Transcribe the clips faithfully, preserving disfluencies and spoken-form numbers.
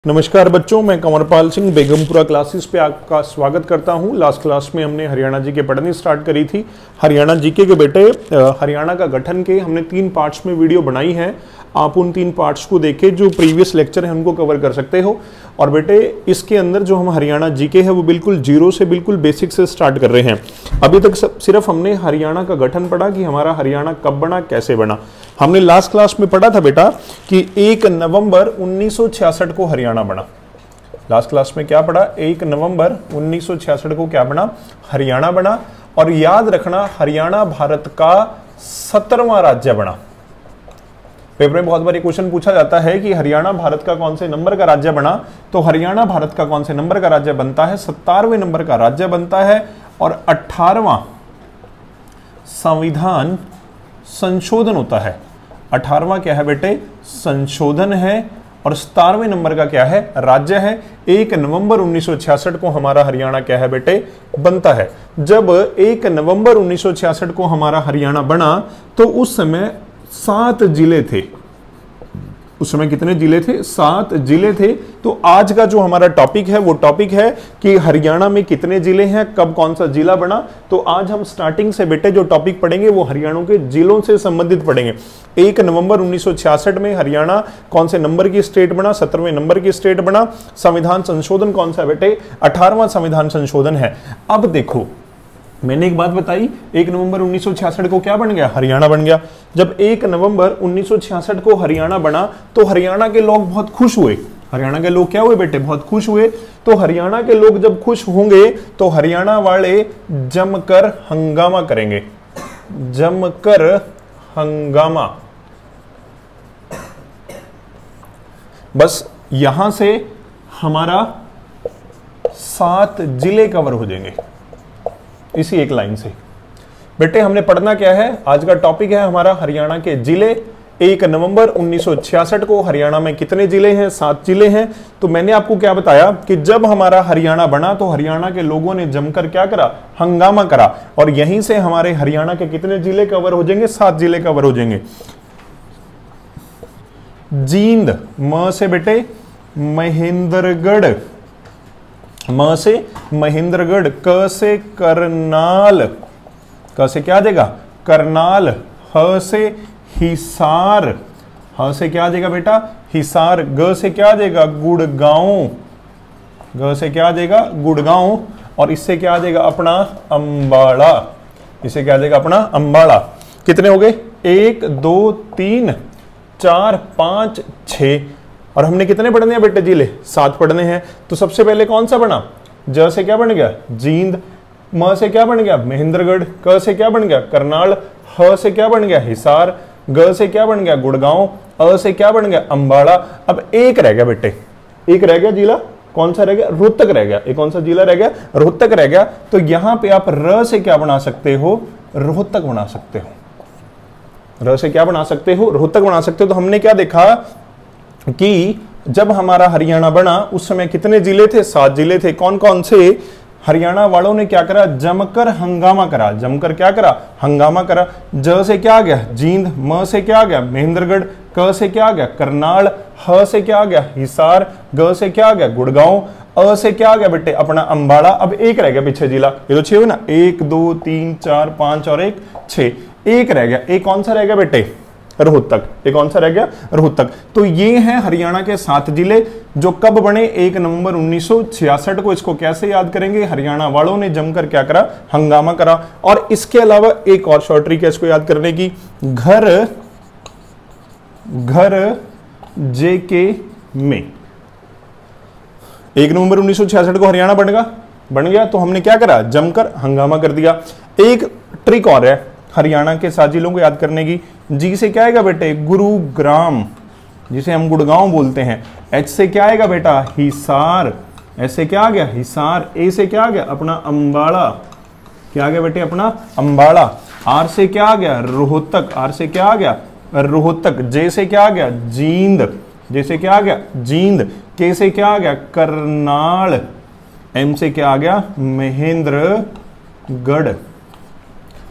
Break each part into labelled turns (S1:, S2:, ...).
S1: नमस्कार बच्चों, मैं कंवरपाल सिंह बेगमपुरा क्लासेस पे आपका स्वागत करता हूं। लास्ट क्लास में हमने हरियाणा जी के पढ़नी स्टार्ट करी थी। हरियाणा जीके के बेटे हरियाणा का गठन के हमने तीन पार्ट्स में वीडियो बनाई है। आप उन तीन पार्ट्स को देख के जो प्रीवियस लेक्चर है उनको कवर कर सकते हो। और बेटे इसके अंदर जो हम हरियाणा जीके है वो बिल्कुल जीरो से बिल्कुल बेसिक से स्टार्ट कर रहे हैं। अभी तक सिर्फ हमने हरियाणा का गठन पढ़ा कि हमारा हरियाणा कब बना, कैसे बना। हमने लास्ट क्लास में पढ़ा था बेटा कि एक नवंबर उन्नीस सौ छियासठ को हरियाणा बना। लास्ट क्लास में क्या पढ़ा? एक नवंबर उन्नीस सौ छियासठ को क्या बना? हरियाणा बना। और याद रखना, हरियाणा भारत का सत्रहवां राज्य बना। पेपर में बहुत बार क्वेश्चन पूछा जाता है कि हरियाणा भारत का कौन से नंबर का राज्य बना, तो हरियाणा भारत का कौन से नंबर का राज्य बनता है? सत्तारवें नंबर का राज्य बनता है। और अठारहवां संविधान संशोधन होता है। अठारहवां क्या है बेटे? संशोधन है। और सतारवें नंबर का क्या है? राज्य है। एक नवंबर उन्नीस सौ छियासठ को हमारा हरियाणा क्या है बेटे? बनता है। जब एक नवंबर उन्नीस सौ छियासठ को हमारा हरियाणा बना तो उस समय सात जिले थे। उस समय कितने जिले थे? सात जिले थे। तो आज का जो हमारा टॉपिक है वो टॉपिक है कि हरियाणा में कितने जिले हैं, कब कौन सा जिला बना। तो आज हम स्टार्टिंग से बेटे जो टॉपिक पढ़ेंगे वो हरियाणा के जिलों से संबंधित पढ़ेंगे। एक नवंबर उन्नीस सौ छियासठ में हरियाणा कौन से नंबर की स्टेट बना? सत्रहवें नंबर की स्टेट बना। संविधान संशोधन कौन सा बेटे? अठारहवां संविधान संशोधन है। अब देखो, मैंने एक बात बताई, एक नवंबर उन्नीस सौ छियासठ को क्या बन गया? हरियाणा बन गया। जब एक नवंबर उन्नीस सौ छियासठ को हरियाणा बना तो हरियाणा के लोग बहुत खुश हुए। हरियाणा के लोग क्या हुए बेटे? बहुत खुश हुए। तो हरियाणा के लोग जब खुश होंगे तो हरियाणा वाले जमकर हंगामा करेंगे। जमकर हंगामा। बस यहां से हमारा सात जिले कवर हो जाएंगे इसी एक लाइन से। बेटे हमने पढ़ना क्या है? आज का टॉपिक है हमारा हरियाणा के जिले। एक नवंबर उन्नीस सौ छियासठ को हरियाणा में कितने जिले हैं? सात जिले हैं। तो मैंने आपको क्या बताया कि जब हमारा हरियाणा बना तो हरियाणा के लोगों ने जमकर क्या करा? हंगामा करा। और यहीं से हमारे हरियाणा के कितने जिले कवर हो जाएंगे? सात जिले कवर हो जाएंगे। जींद, म से बेटे महेंद्रगढ़, म से महेंद्रगढ़, क से करनाल, क से क्या आ जाएगा? करनाल, ह से हिसार, ह से क्या आ जाएगा बेटा? हिसार, ग से क्या आ जाएगा? गुड़गांव, ग से क्या आ जाएगा? गुड़गांव। और इससे क्या आ जाएगा? अपना अंबाला। इससे क्या आ जाएगा? अपना अंबाला। कितने हो गए? एक, दो, तीन, चार, पांच, छह। और हमने कितने पढ़ने हैं बेटे? जिले सात पढ़ने हैं। तो सबसे पहले कौन सा बना? ज से क्या बन गया? जींद। म से क्या बन गया? महेंद्रगढ़। क से क्या बन गया? करनाल। ह से क्या बन गया? हिसार। ग से क्या बन गया? गुड़गांव। अ से क्या बन गया? अंबाला। अब एक रह गया बेटे, एक रह गया जिला। कौन सा रह गया? रोहतक रह गया। एक कौन सा जिला रह गया? रोहतक रह गया। तो यहां पे आप र से क्या बना सकते हो? रोहतक बना सकते हो। र से क्या बना सकते हो? रोहतक बना सकते हो। तो हमने क्या देखा कि जब हमारा हरियाणा बना उस समय कितने जिले थे? सात जिले थे। कौन कौन से? हरियाणा वालों ने क्या करा? जमकर हंगामा करा। जमकर क्या करा? हंगामा करा। ज से क्या आ गया? जींद। म से क्या आ गया? महेंद्रगढ़। क से क्या आ गया? करनाल। ह से क्या आ गया? हिसार। ग से क्या आ गया? गुड़गांव। अ से क्या आ गया बेटे? अपना अंबाला। अब एक रह गया पीछे जिला। ये तो छह हुए ना, एक, दो, तीन, चार, पांच और एक, छह। एक रह गया। एक कौन सा रह गया बेटे? रोहतक। एक कौन सा रह गया? रोहतक। तो ये हैं हरियाणा के सात जिले जो कब बने? एक नवंबर उन्नीस सौ छियासठ को। इसको कैसे याद करेंगे? हरियाणा वालों ने जमकर क्या करा? हंगामा करा। और इसके अलावा एक और शॉर्ट ट्रिक है इसको याद करने की। घर घर जेके में एक नवंबर उन्नीस सौ छियासठ को हरियाणा बन गया बन गया तो हमने क्या करा? जमकर हंगामा कर दिया। एक ट्रिक और है हरियाणा के सात जिलों को याद करने की। जी से क्या आएगा बेटे? गुरुग्राम, जिसे हम गुड़गांव बोलते हैं। एच से क्या आएगा बेटा? हिसार। एस से क्या आ गया? हिसार। ए से क्या आ गया? अपना अंबाला। क्या आ गया बेटे? अपना अंबाला। आर से क्या आ गया? रोहतक। आर से क्या आ गया? रोहतक। जे से क्या आ गया? जींद। जे से क्या आ गया? जींद। के से क्या आ गया? करनाल। एम से क्या आ गया? महेंद्रगढ़।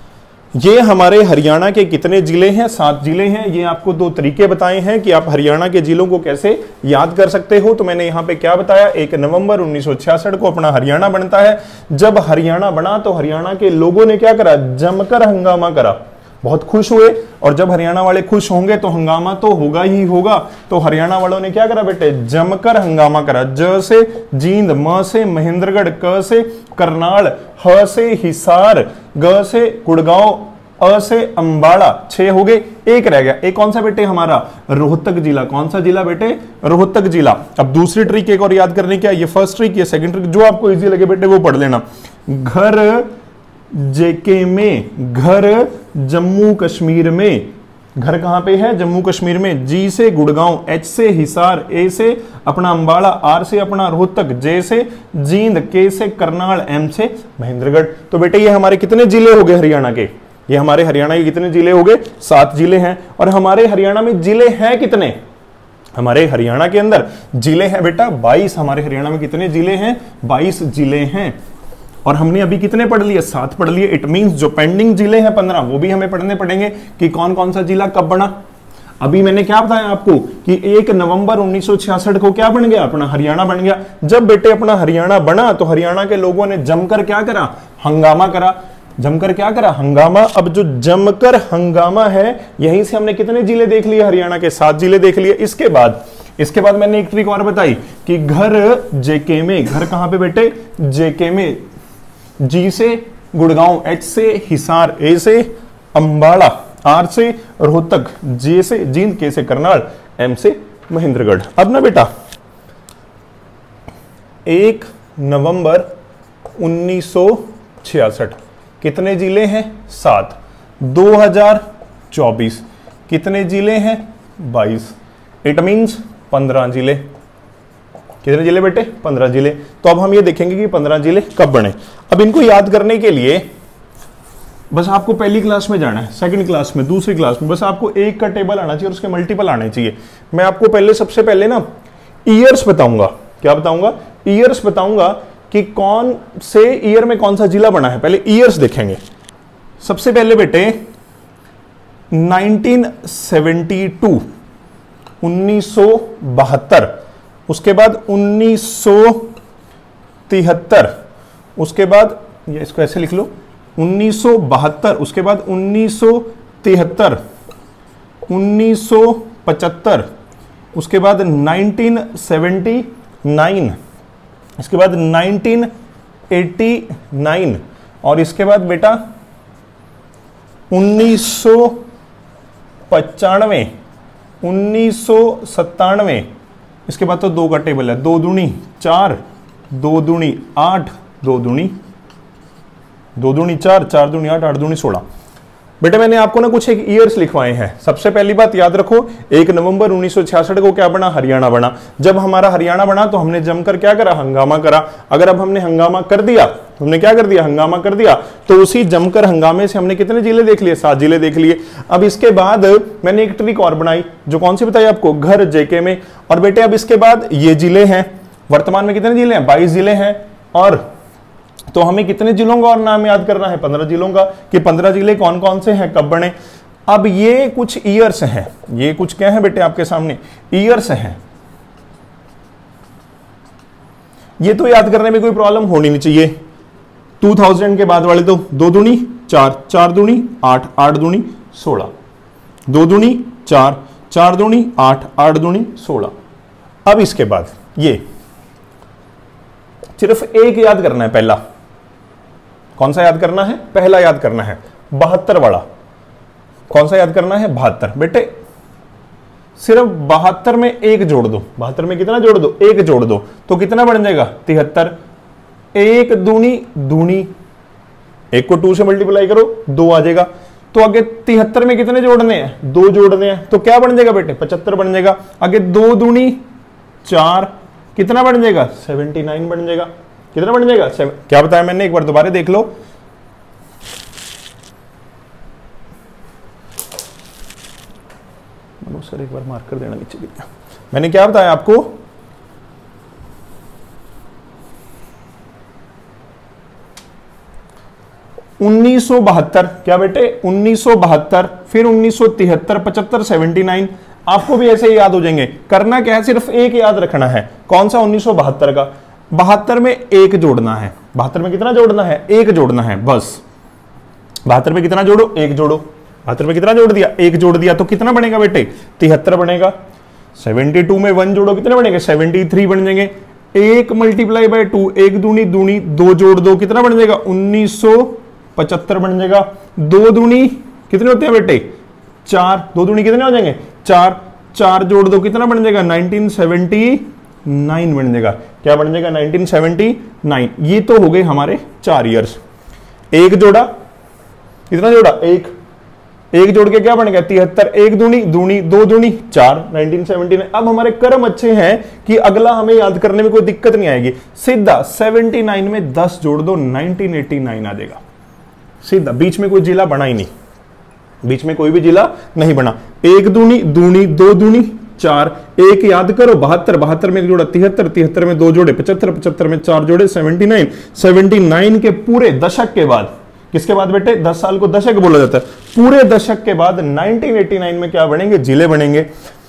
S1: ये हमारे हरियाणा के कितने जिले हैं? सात जिले हैं। ये आपको दो तरीके बताए हैं कि आप हरियाणा के जिलों को कैसे याद कर सकते हो। तो मैंने यहाँ पे क्या बताया, एक नवंबर उन्नीस सौ छियासठ को अपना हरियाणा बनता है। जब हरियाणा बना तो हरियाणा के लोगों ने क्या करा, जमकर हंगामा करा, बहुत खुश हुए। और जब हरियाणा वाले खुश होंगे तो हंगामा तो होगा ही होगा। तो हरियाणा वालों ने क्या करा बेटे, जमकर हंगामा करा। ज से जींद, म से महेंद्रगढ़, क से करनाल, ह से हिसार, ग से गुड़गांव, अ से अंबाला। छह हो गए, एक रह गया। एक कौन सा बेटे, हमारा रोहतक जिला। कौन सा जिला बेटे, रोहतक जिला। अब दूसरी ट्रिक एक और याद करने की, ये फर्स्ट ट्रिक, ये सेकंड ट्रिक, जो आपको इजी लगे बेटे वो पढ़ लेना। घर जेके में, घर जम्मू कश्मीर में। घर कहां पे है, जम्मू कश्मीर में। जी से गुड़गांव, एच से हिसार, ए से अपना अंबाला, आर से अपना रोहतक, जे से जींद, के से करनाल, एम से महेंद्रगढ़। तो बेटे ये हमारे कितने जिले हो गए हरियाणा के, ये हमारे हरियाणा के कितने जिले हो गए, सात जिले हैं। और हमारे हरियाणा में जिले हैं कितने, हमारे हरियाणा के अंदर जिले हैं बेटा बाईस। हमारे हरियाणा में कितने जिले हैं, बाईस जिले हैं। और हमने अभी कितने पढ़ लिए, सात पढ़ लिए। इट मींस जो पेंडिंग जिले हैं पंद्रह, वो भी हमें पढ़ने पड़ेंगे कि कौन कौन सा जिला कब बना। अभी मैंने क्या बताया आपको कि एक नवंबर उन्नीस सौ छियासठ को क्या बन गया, अपना हरियाणा बन गया। जब बेटे अपना हरियाणा बना तो हरियाणा के लोगों ने जमकर क्या करा, हंगामा करा। जमकर क्या करा, हंगामा। अब जो जमकर हंगामा है, यहीं से हमने कितने जिले देख लिए, हरियाणा के सात जिले देख लिए। इसके बाद इसके बाद मैंने एक ट्रिक और बताई कि घर जेके में। घर कहां पे बेटे, जेके में। जी से गुड़गांव, एच से हिसार, ए से अंबाला, आर से रोहतक, जे से जींद, के से करनाल, एम से महेंद्रगढ़। अब ना बेटा एक नवंबर उन्नीस सौ छियासठ कितने जिले हैं, सात। दो हज़ार चौबीस कितने जिले हैं, बाईस। इट मींस पंद्रह जिले। कितने जिले बेटे, पंद्रह जिले। तो अब हम ये देखेंगे कि पंद्रह जिले कब बने। अब इनको याद करने के लिए बस आपको पहली क्लास में जाना है, सेकंड क्लास में, दूसरी क्लास में, बस आपको एक का टेबल आना चाहिए और उसके मल्टीपल आने चाहिए। मैं आपको पहले सबसे पहले ना ईयर्स बताऊंगा। क्या बताऊंगा, ईयर्स बताऊंगा कि कौन से ईयर में कौन सा जिला बना है। पहले ईयर्स देखेंगे। सबसे पहले बेटे नाइनटीन सेवेंटी टू, उन्नीस सौ बहत्तर, उसके बाद उन्नीस सौ तिहत्तर, उसके बाद ये इसको ऐसे लिख लो उन्नीस सौ बहत्तर, उसके बाद उन्नीस सौ तिहत्तर, उन्नीस सौ पचहत्तर, उसके बाद नाइनटीन सेवेंटी नाइन, इसके बाद नाइनटीन एटी नाइन, और इसके बाद बेटा उन्नीस सौ पचानवे, उन्नीस सौ सत्तानवे। इसके बाद तो दो का टेबल है, दो दूनी चार, दो दूनी आठ, दो दूनी दो दूनी चार, चार दूनी आठ, आठ दूनी सोलह। बेटे मैंने आपको ना कुछ एक ईयर्स लिखवाए हैं। सबसे पहली बात याद रखो, एक नवंबर उन्नीस सौ छियासठ को क्या बना, हरियाणा बना। जब हमारा हरियाणा बना तो हमने जमकर क्या करा, हंगामा करा। अगर अब हमने हंगामा कर दिया, हमने क्या कर दिया, हंगामा कर दिया, तो उसी जमकर हंगामे से हमने कितने जिले देख लिए, सात जिले देख लिए। अब इसके बाद मैंने एक ट्रिक और बनाई, जो कौन सी बताई आपको, घर जेके में। और बेटे अब इसके बाद ये जिले हैं, वर्तमान में कितने जिले हैं, बाईस जिले हैं। और तो हमें कितने जिलों का और नाम याद करना है, पंद्रह जिलों का, कि पंद्रह जिले कौन कौन से हैं, कब बने। अब ये कुछ ईयर्स हैं, ये कुछ क्या है बेटे आपके सामने, ईयर्स हैं। ये तो याद करने में कोई प्रॉब्लम होनी नहीं चाहिए। दो हज़ार के बाद वाले तो दो दूनी चार, चार दूनी आठ, आठ दूनी सोलह, दो दूनी चार, चार दूनी आठ, आठ दूनी सोलह। अब इसके बाद ये सिर्फ एक याद करना है, पहला कौन सा याद करना है, पहला याद करना है, बहत्तर वाला। कौन सा याद करना है, बहत्तर। बेटे सिर्फ बहत्तर में एक जोड़ दो, बहत्तर में कितना जोड़ दो, एक जोड़ दो, तो कितना बन जाएगा, तिहत्तर। एक दूनी दूनी, एक को टू से मल्टीप्लाई करो, दो आ जाएगा। तो आगे तिहत्तर में कितने जोड़ने हैं, दो जोड़ने हैं, तो क्या बन जाएगा बेटे, पचहत्तर बन जाएगा। आगे दो दूनी चार, कितना बन जाएगा, सेवेंटी नाइन बन जाएगा। कितना बन जाएगा, क्या बताया मैंने, एक बार दोबारा देख लो। सर एक बार मार्क कर देना नीचे गिर गया। मैंने क्या बताया आपको, उन्नीस सौ बहत्तर, क्या बेटे उन्नीस सौ बहत्तर, फिर उन्नीस सौ तिहत्तर, पचहत्तर, सेवेंटी नाइन, आपको भी ऐसे ही याद हो जाएंगे। करना क्या है, सिर्फ एक याद रखना है, कौन सा, उन्नीस सौ बहत्तर का। बहत्तर में एक जोड़ना है, बहत्तर में कितना जोड़ना है, एक जोड़ना है बस। बहत्तर में कितना जोड़ो, एक जोड़ो। बहत्तर में कितना जोड़ दिया, एक जोड़ दिया, तो कितना बनेगा बेटे, तिहत्तर बनेगा। सेवेंटी टू में वन जोड़ो, कितने बनेंगे, सेवेंटी थ्री बन जाएंगे। एक मल्टीप्लाई बाय टू, एक दूनी दूनी, दो जोड़ दो, कितना बन जाएगा, उन्नीस सौ पचहत्तर बन जाएगा। दो दूनी कितने होते हैं बेटे, चार, दो दूनी कितने हो जाएंगे, चार, चार जोड़ दो, कितना बन जाएगा, नाइनटीन सेवेंटी नाइन बन जाएगा। क्या बन जाएगा, नाइनटीन सेवेंटी नाइन। ये तो हो गए हमारे चार इयर्स। एक जोड़ा, कितना जोड़ा, एक, एक जोड़ के क्या बन गया, तिहत्तर, एक दूनी दूनी, दो दूनी चार, नाइनटीन सेवेंटी नाइन। अब हमारे कर्म अच्छे हैं कि अगला हमें याद करने में कोई दिक्कत नहीं आएगी, सीधा सेवेंटी नाइन में दस जोड़ दो, नाइनटीन एटी नाइन आ जाएगा सीधा। बीच में कोई जिला बना ही नहीं, बीच में कोई भी जिला नहीं बना। एक दूनी दूनी, दो दूनी चार, एक याद करो, बहत्तर, बहत्तर में एक जोड़ा, तिहत्तर, तिहत्तर में दो जोड़े, पचहत्तर, पचहत्तर में चार जोड़े, सेवेंटी नाइन, सेवेंटी नाइन के पूरे दशक के बाद, किसके बाद बेटे, दस साल को दशक बोला जाता है, पूरे दशक के बाद नाइनटीन एटी नाइन में क्या बनेंगे, जिले बनेंगे।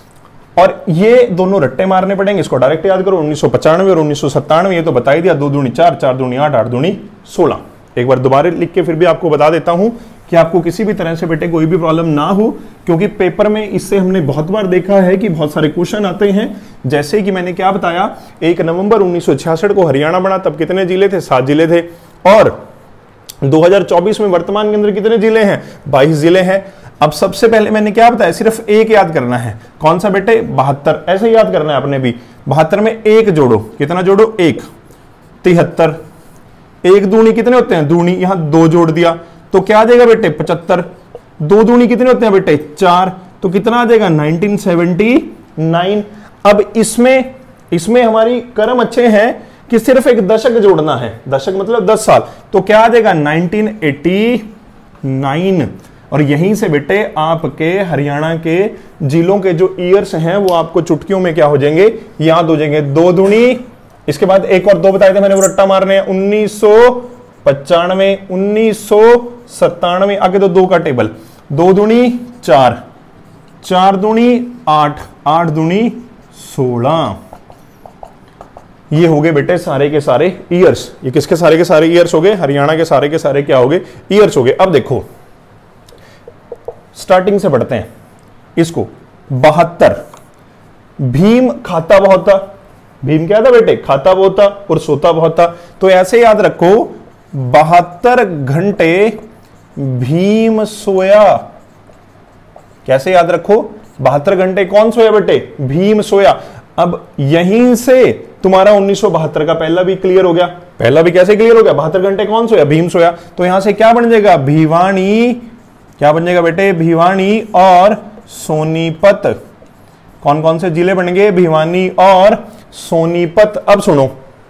S1: और ये दोनों रट्टे मारने पड़ेंगे, इसको डायरेक्ट याद करो, उन्नीस सौ पचानवे और उन्नीस सौ सत्तानवे, ये तो बता ही दिया, दो दूनी चार, चार दूनी आठ, आठ दूनी सोलह। एक बार दोबारा लिख के फिर भी आपको बता देता हूं कि आपको किसी भी तरह से बेटे कोई भी प्रॉब्लम ना हो, क्योंकि पेपर में इससे हमने बहुत बार देखा है कि बहुत सारे क्वेश्चन आते हैं। जैसे कि मैंने क्या बताया, एक नवंबर उन्नीस सौ छियासठ को हरियाणा बना, तब कितने जिले थे, सात जिले थे। और दो हज़ार चौबीस में वर्तमान के अंदर कितने जिले हैं, बाईस जिले हैं। अब सबसे पहले मैंने क्या बताया, सिर्फ एक याद करना है, कौन सा बेटे, बहत्तर। ऐसे ही याद करना है आपने भी, बहत्तर में एक जोड़ो, कितना जोड़ो, एक, तिहत्तर, एक दूनी कितने होते हैं, दूनी, यहां दो जोड़ दिया तो क्या आ जाएगा बेटे, पचहत्तर। दो दूनी कितने होते हैं बेटे, चार, तो कितना आ जाएगा, नाइनटीन सेवेंटी नाइन। अब इसमें इसमें हमारी कर्म अच्छे हैं कि सिर्फ एक दशक जोड़ना है, दशक मतलब दस साल, तो क्या आ जाएगा, नाइनटीन एटी नाइन। और यहीं से बेटे आपके हरियाणा के जिलों के जो ईयर्स हैं वो आपको चुटकियों में क्या हो जाएंगे, याद हो जाएंगे। दो दूनी, इसके बाद एक और दो बताए थे मैंने, वो रट्टा मारने हैं, उन्नीस सौ पचानवे, उन्नीस सौ सत्तानवे, आगे तो दो का टेबल, दो दूनी चार, चार दूनी आठ, आठ दूनी सोलह। ये हो गए बेटे सारे के सारे ईयर्स। ये किसके सारे के सारे ईयर्स हो गए, हरियाणा के सारे के सारे क्या हो गए, ईयर्स हो गए। अब देखो स्टार्टिंग से पढ़ते हैं इसको। बहत्तर, भीम खाता बहुत था, भीम क्या था बेटे, खाता बहुत था और सोता बहुत था। तो ऐसे याद रखो, बहत्तर घंटे भीम सोया। कैसे याद रखो, बहत्तर घंटे कौन सोया बेटे, भीम सोया। अब यहीं से तुम्हारा उन्नीस सौ बहत्तर का पहला भी क्लियर हो गया। पहला भी कैसे क्लियर हो गया, बहत्तर घंटे कौन सोया, भीम सोया। तो यहां से क्या बन जाएगा, भिवानी, क्या बन जाएगा बेटे, भिवानी और सोनीपत। कौन कौन से जिले बनेंगे, भिवानी और सोनीपत। अब सुनो,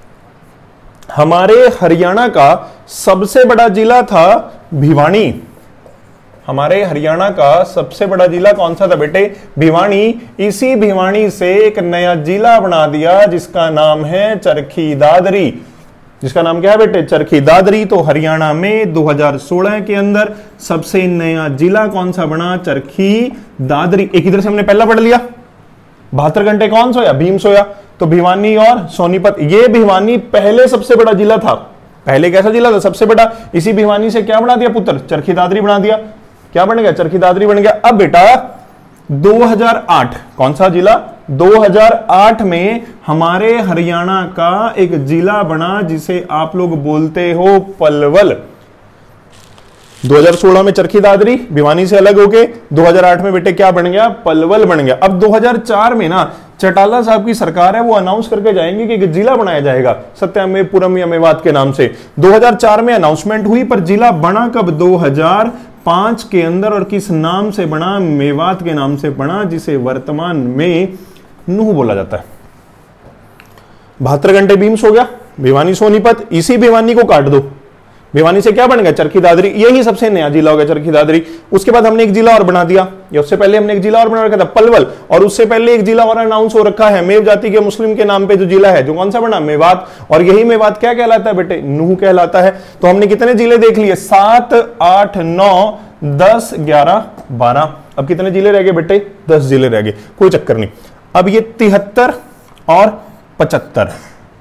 S1: हमारे हरियाणा का सबसे बड़ा जिला था भिवानी। हमारे हरियाणा का सबसे बड़ा जिला कौन सा था बेटे, भिवानी। इसी भिवानी से एक नया जिला बना दिया जिसका नाम है चरखी दादरी। जिसका नाम क्या है बेटे, चरखी दादरी। तो हरियाणा में दो हज़ार सोलह के अंदर सबसे नया जिला कौन सा बना, चरखी दादरी। एक इधर से हमने पहला पढ़ लिया, बहत्तर घंटे कौन सोया, भीम सोया। तो भिवानी और सोनीपत, ये भिवानी पहले सबसे बड़ा जिला था। पहले कैसा जिला था, सबसे बड़ा। इसी भिवानी से क्या बना दिया पुत्र, चरखी दादरी बना दिया। क्या बन गया, चरखी दादरी बन गया। अब बेटा दो हज़ार आठ, कौन सा जिला, दो हज़ार आठ में हमारे हरियाणा का एक जिला बना जिसे आप लोग बोलते हो पलवल। दो हज़ार सोलह में चरखी दादरी भिवानी से अलग होके दो हज़ार आठ में बेटे क्या बन गया, पलवल बन गया। अब दो हज़ार चार में ना चटाला साहब की सरकार है, वो अनाउंस करके जाएंगे कि एक जिला बनाया जाएगा सत्यामेपुरम या मेवात के नाम से। दो हज़ार चार में अनाउंसमेंट हुई, पर जिला बना कब, दो हज़ार पाँच के अंदर। और किस नाम से बना, मेवात के नाम से बना, जिसे वर्तमान में नूह बोला जाता है। बहत्तर घंटे भीम सो गया, भिवानी सोनीपत। इसी भिवानी को काट दो, भिवानी से क्या बन गया चरखी दादरी, यही सबसे नया जिला हो गया चरखी दादरी। उसके बाद हमने एक जिला और बना दिया, या उससे पहले हमने एक जिला और बना रखा था पलवल, और उससे पहले एक जिला और अनाउंस हो रखा है मेव जाति के मुस्लिम के नाम पे जो जिला है, जो कौन सा बना, मेवात। और यही मेवात क्या कहलाता है बेटे, नूह कहलाता है। तो हमने कितने जिले देख लिए, सात आठ नौ दस ग्यारह बारह। अब कितने जिले रह गए बेटे, दस जिले रह गए, कोई चक्कर नहीं। अब ये तिहत्तर और पचहत्तर,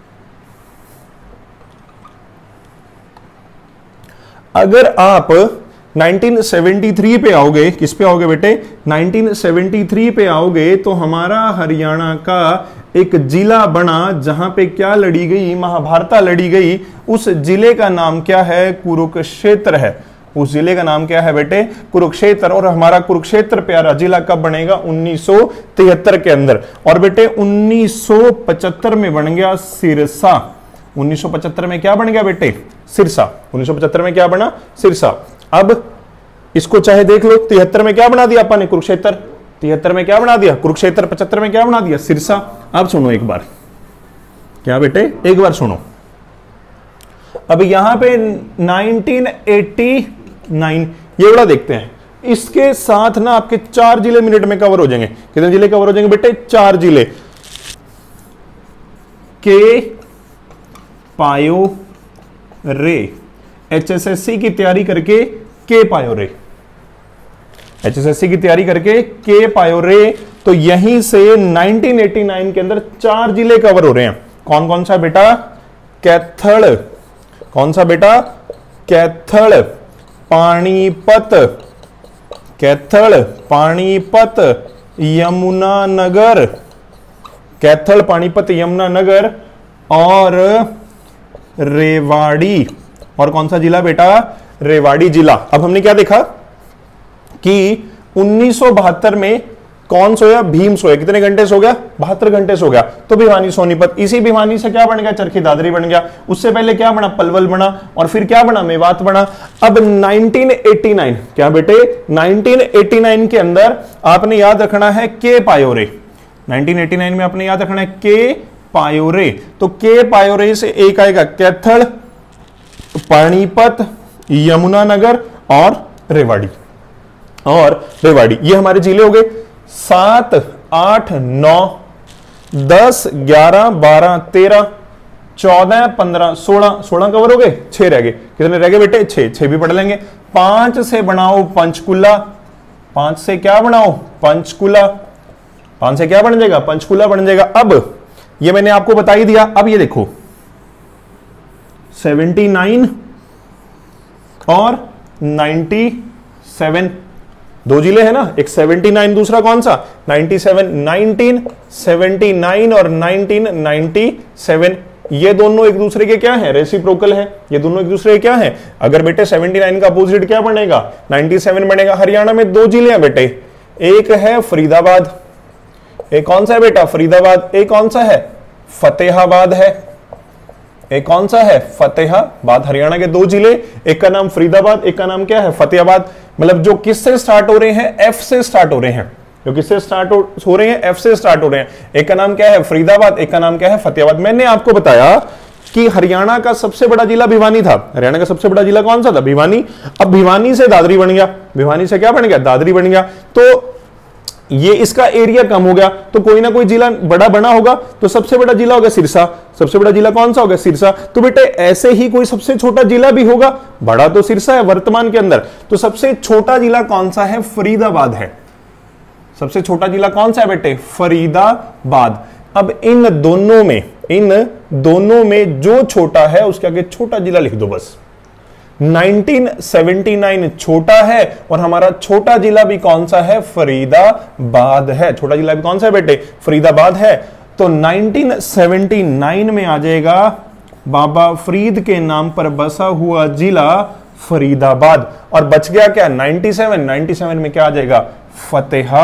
S1: अगर आप नाइनटीन सेवेंटी थ्री पे आओगे, किस पे आओगे बेटे, नाइनटीन सेवेंटी थ्री पे आओगे, तो हमारा हरियाणा का एक जिला बना जहां पे क्या लड़ी गई, महाभारत लड़ी गई। उस जिले का नाम क्या है, कुरुक्षेत्र है। उस जिले का नाम क्या है बेटे, कुरुक्षेत्र। और हमारा कुरुक्षेत्र प्यारा जिला कब बनेगा, उन्नीस सौ तिहत्तर के अंदर। और बेटे उन्नीस सौ पचहत्तर में बन गया सिरसा। उन्नीस सौ पचहत्तर में क्या बन गया बेटे, सिरसा। उन्नीस सौ पचहत्तर में क्या बना, सिरसा। अब इसको चाहे देख लो, तिहत्तर में क्या बना दिया अपन ने, कुरुक्षेत्र। तिहत्तर में क्या बना दिया, कुरुक्षेत्र। पचहत्तर में क्या बना दिया, सिरसा। अब सुनो एक बार, क्या बेटे, एक बार सुनो। अब यहां पे नाइनटीन एटी नाइन ये बड़ा देखते हैं, इसके साथ ना आपके चार जिले मिनट में कवर हो जाएंगे। कितने जिले कवर हो जाएंगे बेटे, चार जिले। के पायो रे, एचएसएससी की तैयारी करके के पायो रे, एचएसएससी की तैयारी करके के पायो रे। तो यहीं से नाइनटीन एटी नाइन के अंदर चार जिले कवर हो रहे हैं। कौन कौन सा बेटा, कैथल, कौन सा बेटा, कैथल, पानीपत, कैथल, पानीपत, यमुनानगर, कैथल, पानीपत, यमुनानगर और रेवाड़ी। और कौन सा जिला बेटा, रेवाड़ी जिला। अब हमने क्या देखा कि उन्नीस सौ बहत्तर में कौन सोया, भीम सोया। कितने घंटे सो गया, बहत्तर घंटे सो गया। तो भिवानी सोनीपत, इसी भिवानी से क्या बन गया, चरखी दादरी बन गया। उससे पहले क्या बना, पलवल बना, और फिर क्या बना, मेवात बना। अब नाइनटीन एटी नाइन, क्या बेटे, नाइनटीन एटी नाइन के अंदर आपने याद रखना है के पायोरे। नाइनटीन एटी नाइन में आपने याद रखना है के पायोरे। तो के पायोरे से एक आएगा कैथल, पानीपत, यमुनानगर और रेवाड़ी। और रेवाड़ी ये हमारे जिले हो गए। सात आठ नौ दस ग्यारह बारह तेरह चौदह पंद्रह सोलह, सोलह कवर हो गए, छह रह गए। कितने रह गए बेटे, छह। छह भी पढ़ लेंगे। पांच से बनाओ पंचकुला, पांच से क्या बनाओ, पंचकुला। पांच से क्या बन जाएगा, पंचकुला बन जाएगा। अब ये मैंने आपको बता ही दिया। अब ये देखो सेवेंटी नाइन और नाइंटी सेवन, दो जिले हैं ना, एक सेवेंटी नाइन, दूसरा कौन सा, ninety seven. Nineteen seventy nine और नाइनटीन नाइंटी सेवन, ये दोनों एक दूसरे के क्या है, रेसिप्रोकल है। ये दोनों एक दूसरे के क्या है। अगर बेटे सेवेंटी नाइन का अपोजिट क्या बनेगा, नाइंटी सेवन बनेगा। हरियाणा में दो जिले हैं बेटे, एक है फरीदाबाद, एक कौन सा है बेटा, फरीदाबाद। एक कौन सा है, फतेहाबाद है। एक कौन सा है, फतेहाबाद। हरियाणा के दो जिले, एक का नाम फरीदाबाद, एक का नाम क्या है, फतेहाबाद। मतलब जो किससे स्टार्ट हो रहे हैं, एफ से स्टार्ट हो रहे हैं। जो किससे स्टार्ट हो, हो रहे हैं, एफ से स्टार्ट हो रहे हैं। एक का नाम क्या है, फरीदाबाद, एक का नाम क्या है, फतेहाबाद। मैंने आपको बताया कि हरियाणा का सबसे बड़ा जिला भिवानी था। हरियाणा का सबसे बड़ा जिला कौन सा था, भिवानी। अब भिवानी से दादरी बन गया, भिवानी से क्या बन गया, दादरी बन गया। तो ये इसका एरिया कम हो गया, तो कोई ना कोई जिला बड़ा बना होगा। तो सबसे बड़ा जिला होगा सिरसा। सबसे बड़ा जिला कौन सा होगा, सिरसा। तो बेटे ऐसे ही कोई सबसे छोटा जिला भी होगा, बड़ा तो सिरसा है वर्तमान के अंदर। तो सबसे छोटा जिला कौन सा है, फरीदाबाद है। सबसे छोटा जिला कौन सा है बेटे, फरीदाबाद। अब इन दोनों में, इन दोनों में जो छोटा है उसके आगे छोटा जिला लिख दो बस। नाइनटीन सेवेंटी नाइन छोटा है और हमारा छोटा जिला भी कौन सा है, फरीदाबाद है। छोटा जिला भी कौन सा है बेटे, फरीदाबाद है। तो नाइनटीन सेवेंटी नाइन में आ जाएगा बाबा फरीद के नाम पर बसा हुआ जिला फरीदाबाद। और बच गया क्या, नाइंटी सेवन। नाइंटी सेवन में क्या आ जाएगा, फतेहा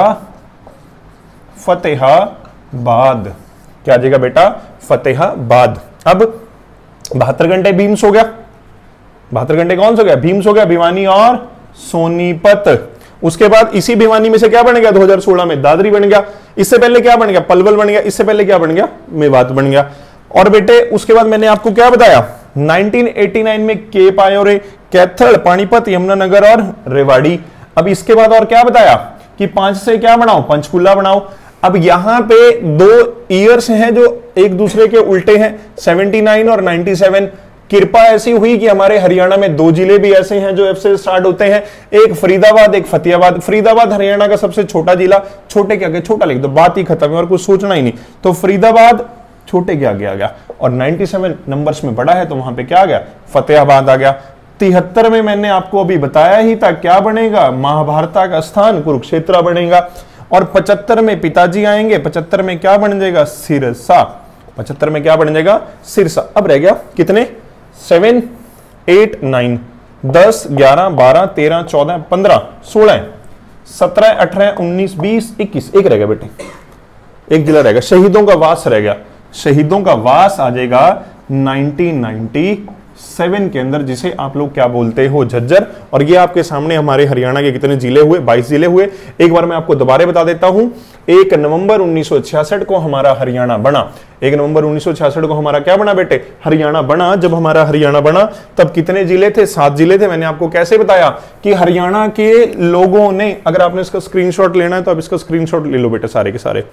S1: फतेहाबाद। क्या आ जाएगा बेटा, फतेहाबाद। अब बहत्तर घंटे भीम्स हो गया, बहत्तर घंटे कौन सो गया, भीम्स हो गया, भिवानी और सोनीपत। उसके बाद इसी भिवानी में से क्या बन गया, दो हज़ार सोलह में दादरी बन गया। इससे पहले क्या बन गया, पलवल बन गया। इससे पहले क्या बन गया, मेवात बन गया। और बेटे उसके बाद मैंने आपको क्या बताया, नाइनटीन एटी नाइन में के पायोरे, कैथल, पानीपत, यमुनानगर और रेवाड़ी। अब इसके बाद और क्या बताया कि पांच से क्या बनाओ, पंचकुला बनाओ। अब यहां पे दो ईयर्स हैं जो एक दूसरे के उल्टे हैं, सेवेंटी नाइन और नाइंटी सेवन। कृपा ऐसी हुई कि हमारे हरियाणा में दो जिले भी ऐसे हैं जो एफ से स्टार्ट होते हैं, एक फरीदाबाद, एक फतेहाबाद। फरीदाबाद हरियाणा का सबसे छोटा जिला, छोटे के आगे छोटा लिख दो, बात ही खत्म है और कुछ सोचना ही नहीं। तो फरीदाबाद छोटे के आगे आ गया और सत्तानवे नंबर्स में बड़ा है तो वहां पे क्या आ गया, फतेहाबाद आ गया। तिहत्तर में मैंने आपको अभी बताया ही था क्या बनेगा, महाभारत का स्थान कुरुक्षेत्र बनेगा। और पचहत्तर में पिताजी आएंगे, पचहत्तर में क्या बन जाएगा, सिरसा। पचहत्तर में क्या बन जाएगा, सिरसा। अब रह गया कितने, सेवन, एट, नाइन, दस, ग्यारह, बारह, तेरह, चौदह, पंद्रह, सोलह, सत्रह, अठारह, उन्नीस, बीस, इक्कीस। एक रह गया बेटे, एक जिला रहेगा, शहीदों का वास रह गया। शहीदों का वास आ जाएगा नाइनटीन नाइंटी सेवन के अंदर, जिसे आप लोग क्या बोलते हो, झज्जर। और ये आपके सामने हमारे हरियाणा के कितने जिले हुए, बाईस जिले हुए। एक बार मैं आपको दोबारा बता देता हूं, एक नवंबर उन्नीस सौ छियासठ को हमारा हरियाणा बना। एक नवंबर उन्नीस सौ छियासठ को हमारा क्या बना बेटे, हरियाणा बना। जब हमारा हरियाणा बना तब कितने जिले थे, सात जिले थे। मैंने आपको कैसे बताया कि हरियाणा के लोगों ने, अगर आपने इसका स्क्रीनशॉट लेना है तो आप इसका स्क्रीनशॉट ले लो बेटे सारे के सारे।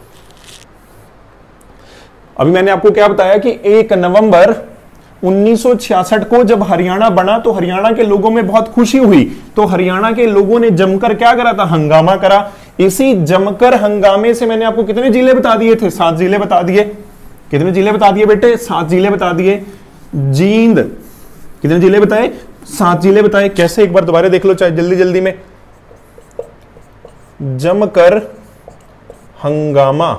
S1: अभी मैंने आपको क्या बताया कि एक नवंबर उन्नीस सौ छियासठ को जब हरियाणा बना तो हरियाणा के लोगों में बहुत खुशी हुई, तो हरियाणा के लोगों ने जमकर क्या करा था, हंगामा करा। इसी जमकर हंगामे से मैंने आपको कितने जिले बता दिए थे, सात जिले बता दिए। कितने जिले बता दिए बेटे, सात जिले बता दिए। जींद कितने जिले बताए, सात जिले बताए। कैसे, एक बार दोबारा देख लो चाहे जल्दी जल्दी में। जमकर हंगामा,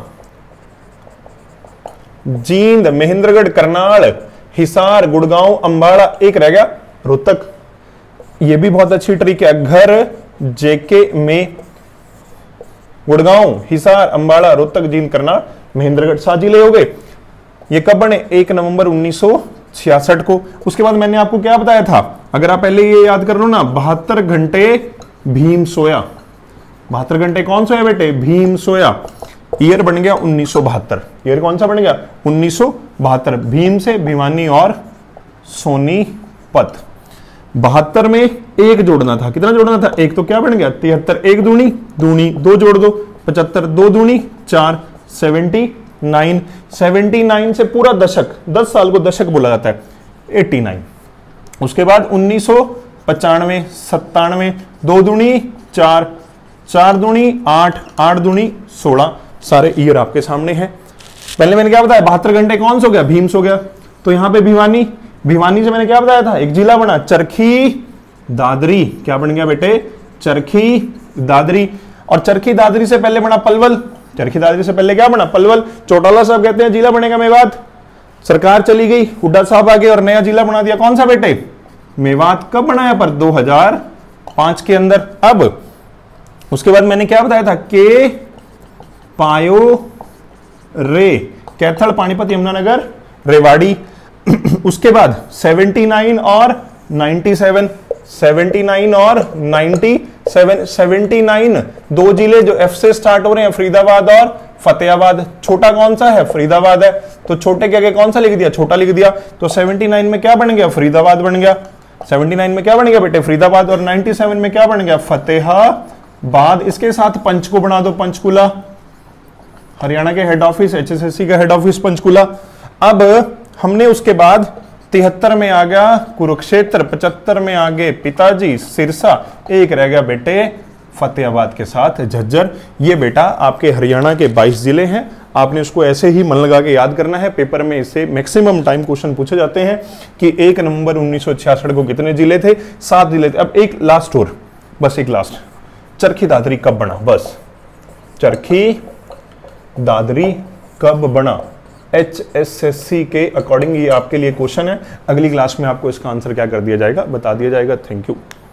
S1: जींद, महेंद्रगढ़, करनाल, हिसार, गुड़गांव, अंबाला, एक रह गया रोहतक। ये भी बहुत अच्छी ट्रिक है। घर जेके में गुड़गांव, हिसार, अंबाला, रोहतक, जींद, करनाल, महेंद्रगढ़, सात जिले हो गए। ये कब बने, एक नवंबर उन्नीस सौ छियासठ को। उसके बाद मैंने आपको क्या बताया था, अगर आप पहले ये याद कर लो ना, बहत्तर घंटे भीम सोया। बहत्तर घंटे कौन सोया बेटे, भीम सोया। ईयर बन गया उन्नीस सौ बहत्तर। ईयर कौन सा बन गया, उन्नीस सौ बहत्तर। भीम से भिवानी और सोनीपत। बहत्तर में एक जोड़ना था, कितना जोड़ना था, एक, तो क्या बन गया तिहत्तर। एक दूनी दूनी, दो जोड़ दो, पचहत्तर, दो दूनी चार, सेवेंटी नाइन। सेवेंटी नाइन से पूरा दशक, दस साल को दशक बोला जाता है, एटी नाइन। उसके बाद उन्नीस सौ पचानवे, सत्तानवे, दो दूनी चार, चार दूनी आठ, आठ दूनी सोलह। सारे ईयर आपके सामने हैं। पहले मैंने क्या बताया, बहत्तर घंटे कौन सो गया, भीम सो गया। तो यहां पे भिवानी, भिवानी से मैंने क्या बताया था, एक जिला बना, चरखी दादरी। क्या बन गया बेटे, चरखी दादरी। और चरखी दादरी से पहले बना पलवल। चरखी दादरी से पहले क्या बना, पलवल। चौटाला साहब कहते हैं जिला बनेगा मेवात। सरकार चली गई, हुड्डा साहब आ गए और नया जिला बना दिया, कौन सा बेटे, मेवात। कब बनाया पर, दो हज़ार पाँच के अंदर। अब उसके बाद मैंने क्या बताया था, के पायो रे, कैथल, पानीपत, यमुनानगर, रेवाड़ी। उसके बाद उन्यासी और सत्तानवे, उन्यासी और सत्तानवे, उन्यासी दो जिले जो एफ से स्टार्ट हो रहे हैं, फरीदाबाद और फतेहाबाद। छोटा कौन सा है, फरीदाबाद है, तो छोटे के आगे कौन सा लिख दिया, छोटा लिख दिया। तो उन्यासी में क्या बन गया, फरीदाबाद बन गया। उन्यासी में क्या बन गया बेटे, फरीदाबाद। और सत्तानवे में क्या बन गया, फतेहाबाद। इसके साथ पंच को बना दो, पंचकुला। हरियाणा के हेड ऑफिस, एचएसएससी का हेड ऑफिस पंचकुला। अब हमने उसके बाद तिहत्तर में आ गया कुरुक्षेत्र, पचहत्तर में आ गए पिताजी, सिरसा। एक रह गया बेटे फतेहाबाद के साथ झज्जर। ये बेटा आपके हरियाणा के बाईस जिले हैं। आपने उसको ऐसे ही मन लगा के याद करना है। पेपर में इससे मैक्सिमम टाइम क्वेश्चन पूछे जाते हैं कि एक नवंबर उन्नीस सौ छियासठ को कितने जिले थे, सात जिले थे। अब एक लास्ट और, बस एक लास्ट, चरखी दादरी कब बना, बस चरखी दादरी कब बना। एच एस एस सी के अकॉर्डिंग ये आपके लिए क्वेश्चन है। अगली क्लास में आपको इसका आंसर क्या कर दिया जाएगा, बता दिया जाएगा। Thank you.